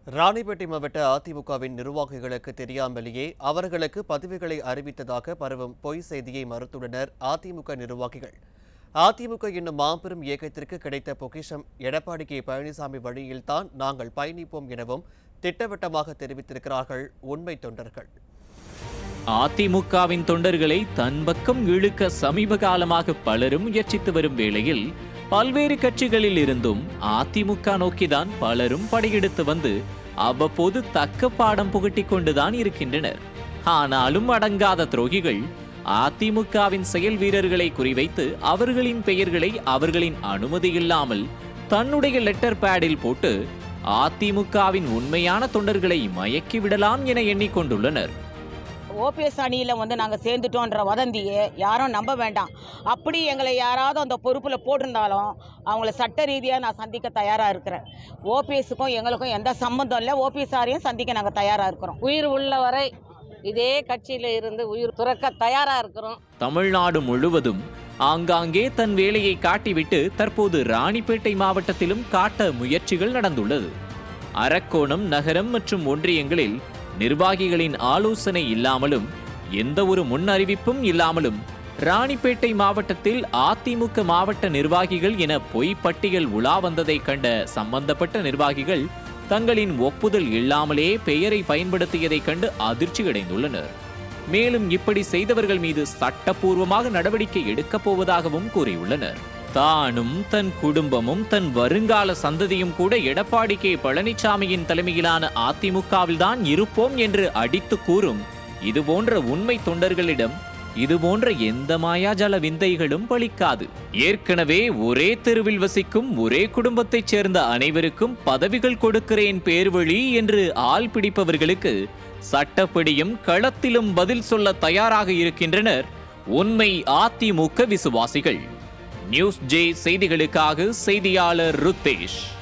ராணிப்பேட்டை மாவட்ட அதிமுகவின் நிர்வாகிகளுக்கு தெரியாமலேயே அவர்களுக்கு பதவிகளை அறிவித்ததாக பரவும் பொய் செய்தியை மறுத்துள்ளனர் அதிமுக நிர்வாகிகள். அதிமுக என்னும் மாபெரும் இயக்கத்திற்கு கிடைத்த பொக்கிஷம் எடப்பாடி கே பழனிசாமி வழியில்தான் நாங்கள் பயணிப்போம் எனவும் திட்டவட்டமாக தெரிவித்திருக்கிறார்கள் உண்மை தொண்டர்கள். அதிமுகவின் தொண்டர்களை தன் பக்கம் இழுக்க சமீப காலமாக பலரும் முயற்சித்து வரும் வேளையில் பல்வேறு கட்சிகளில் இருந்தும் அதிமுக நோக்கிதான் பலரும் படையெடுத்து வந்து அவ்வப்போது தக்க பாடம் புகட்டிக் கொண்டுதான் இருக்கின்றனர். ஆனாலும் அடங்காத துரோகிகள் அதிமுகவின் செயல் வீரர்களை குறிவைத்து அவர்களின் பெயர்களை அவர்களின் அனுமதி இல்லாமல் தன்னுடைய லெட்டர் பேடில் போட்டு அதிமுகவின் உண்மையான தொண்டர்களை மயக்கி விடலாம் என எண்ணிக்கொண்டுள்ளனர். ஓபிஎஸ் அணியில் நாங்கள் சேர்ந்துட்டோன்ற வதந்தியை யாரும் நம்ப வேண்டாம். அப்படி எங்களை யாராவது அந்த பொறுப்பில் போட்டிருந்தாலும் அவங்கள சட்ட ரீதியாக நான் சந்திக்க தயாராக இருக்கிறேன். ஓபிஎஸ்க்கும் எங்களுக்கும் எந்த சம்மந்தம் இல்லை. ஓபிஎஸ்ஆரையும் சந்திக்க நாங்கள் தயாராக இருக்கிறோம். உயிர் உள்ள வரை இதே கட்சியில் இருந்து உயிர் துறக்க தயாராக இருக்கிறோம். தமிழ்நாடு முழுவதும் ஆங்காங்கே தன் வேலையை காட்டிவிட்டு தற்போது ராணிப்பேட்டை மாவட்டத்திலும் காட்ட முயற்சிகள் நடந்துள்ளது. அரக்கோணம் நகரம் மற்றும் ஒன்றியங்களில் நிர்வாகிகளின் ஆலோசனை இல்லாமலும் எந்த ஒரு முன் அறிவிப்பும் இல்லாமலும் ராணிப்பேட்டை மாவட்டத்தில் அதிமுக மாவட்ட நிர்வாகிகள் என பொய் பட்டியல் உலா வந்ததை கண்ட சம்பந்தப்பட்ட நிர்வாகிகள் தங்களின் ஒப்புதல் இல்லாமலே பெயரை பயன்படுத்தியதை கண்டு அதிர்ச்சி அடைந்துள்ளனர். மேலும் இப்படி செய்தவர்கள் மீது சட்டப்பூர்வமாக நடவடிக்கை எடுக்கப் போவதாகவும் கூறியுள்ளனர். தானும் தன் குடும்பமும் தன் வருங்கால சந்ததியும் கூட எடப்பாடி கே பழனிசாமியின் தலைமையிலான அதிமுகவில்தான் இருப்போம் என்று அடித்து கூறும் இதுபோன்ற உண்மை தொண்டர்களிடம் இதுபோன்ற எந்த மாயாஜால விந்தைகளும் பலிக்காது. ஏற்கனவே ஒரே தெருவில் வசிக்கும் ஒரே குடும்பத்தைச் சேர்ந்த அனைவருக்கும் பதவிகள் கொடுக்கிறேன் பேர்வழி என்று ஆள் பிடிப்பவர்களுக்கு சட்டப்படியும் களத்திலும் பதில் சொல்ல தயாராக இருக்கின்றனர் உண்மை அதிமுக விசுவாசிகள். NewsJ செய்திகளுக்காக செய்தியாளர் ருத்தேஷ்.